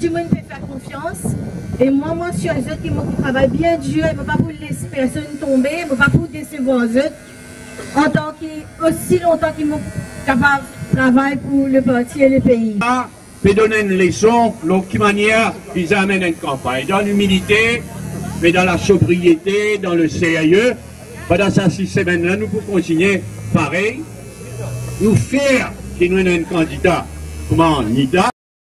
du monde peut faire confiance. Et moi, je suis un autre qui travaille bien dur, je ne peux pas vous laisser personne tomber, je ne peux pas vous décevoir eux, en tant aussi longtemps qu'ils sont capables de travailler pour le parti et le pays. Peut donner une leçon, de quelle manière ils amènent une campagne, dans l'humilité, mais dans la sobriété, dans le sérieux. Pendant ces 6 semaines-là, nous pouvons continuer pareil. Nous fiers qu'il nous ait un candidat, comment Nita.